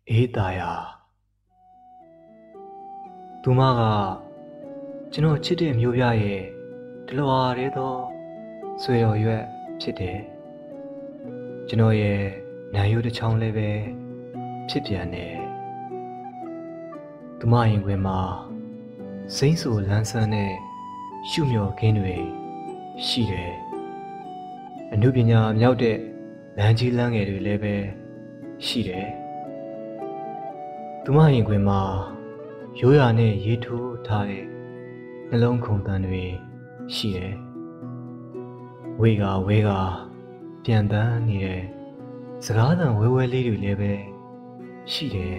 အေးတာယာသူမကကျွန်တော်ချစ်တဲ့မျိုးပြရဲ့တလွာရဲသောဆွေတော်ရွက်ဖြစ်တယ်ကျွန်တော်ရဲ့နံရိုးတစ်ချောင်းလည်းပဲဖြစ်ပြန်တယ်သူမရင်ခွင်မှာစိမ့်ဆူလန်းဆန်းတဲ့ရှုမြော်ခင်းတွေရှိတယ်အနုပညာမြောက်တဲ့လမ်းကြီးလမ်းငယ်တွေလည်းပဲရှိတယ်သူမရင်ခွင်မှာရိုးရာနဲ့ရေးထိုးထားတဲ့နှလုံးခုန်တန်တွေရှိတယ်ဝေကပြန်တန်းနေတဲ့စကားသံဝဲဝဲလေးတွေလည်းပဲရှိတယ်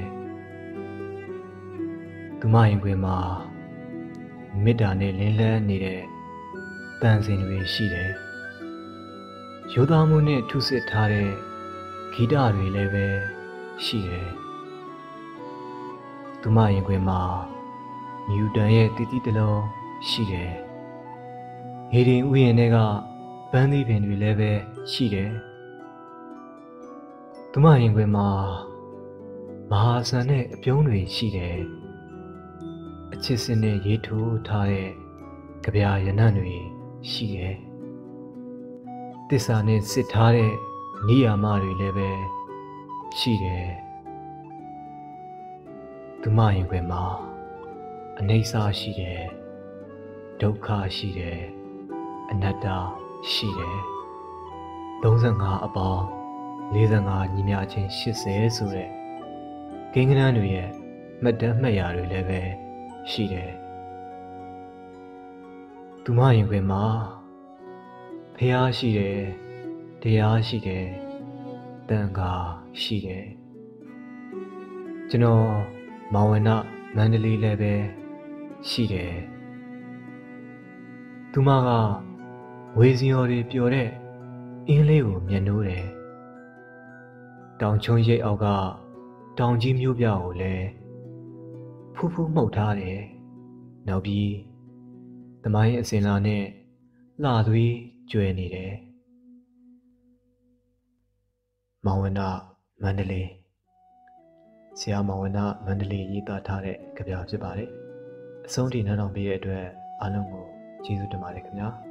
သူမရင်ခွင်မှာမေတ္တာနဲ့လင်းလန်းနေတဲ့တန်စင်တွေရှိတယ်ရိုးသားမှုနဲ့ထုစစ်ထားတဲ့ဂီတတွေလည်းပဲရှိတယ်သူမရင်ခွင်မှာနျူတန်ရဲ့တီတီတလုံးရှိတယ်ဟေဒင်ဥယျာဉ်တွေကပန်းသီးပင်တွေလည်းပဲရှိတယ်သူမရင်ခွင်မှာမဟာဆန်နဲ့အပြုံးတွေရှိတယ်အချစ်စင်နဲ့ရေးထိုးထားတဲ့ကြပြာရနံ့တွေရှိတယ်တစ္ဆာနဲ့စစ်ထားတဲ့နိယာမတွေလည်းပဲရှိတယ်သူမရင်ခွင်မှာအနိစ္စရှိတယ်ဒုက္ခရှိတယ်အနတ္တရှိတယ်35အပေါင်း45ညီမျှချင်း80ဆိုတဲ့ကိန်းဂဏန်းတွေရဲ့မှတ်တမ်းမှတ်ရာတွေလည်းပဲရှိတယ်သူမရင်ခွင်မှာဖျားရှိတယ်တရားရှိတယ်တန်ခါရှိတယ်ကျွန်တော်မောင်ဝနမန္တလေးလည်းပဲရှိတယ်သူမကဝေစီရော်တွေပျော်တဲ့အင်းလေးကိုမျက်နှိုးတယ်တောင်ချုံရိပ်အောက်ကတောင်ကြီးမျိုးပြကိုလည်းဖူးဖူးမှုတ်ထားတယ်နောက်ပြီးသမိုင်းအစင်လာနဲ့လှသွေးကျွဲနေတယ်မောင်ဝနမန္တလေးဆရာမောင်ဝနမန္တလေးရေးသားထားတဲ့ကြပြဖြစ်ပါတယ်အဆုံးထိနားထောင်ပေးတဲ့အတွက်အားလုံးကိုကျေးဇူးတင်ပါတယ်ခင်ဗျာ